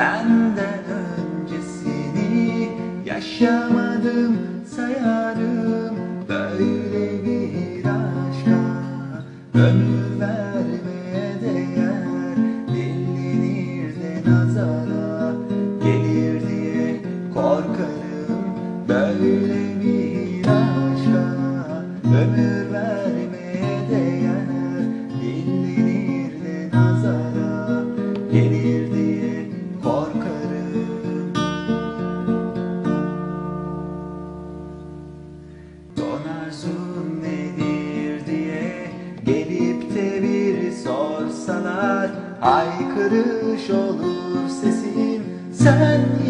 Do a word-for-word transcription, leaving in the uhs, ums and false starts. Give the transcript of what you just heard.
Senden öncesini yaşamadım sayarım. Böyle bir aşka ömür vermeye değer. Dinlenir de nazara gelir diye korkarım. Böyle bir aşka ömür vermeye değer. Dinlenir de nazara gelir diye korkarım. Son arzun nedir diye gelip de bir sorsalar, haykırış olur sesim. Sen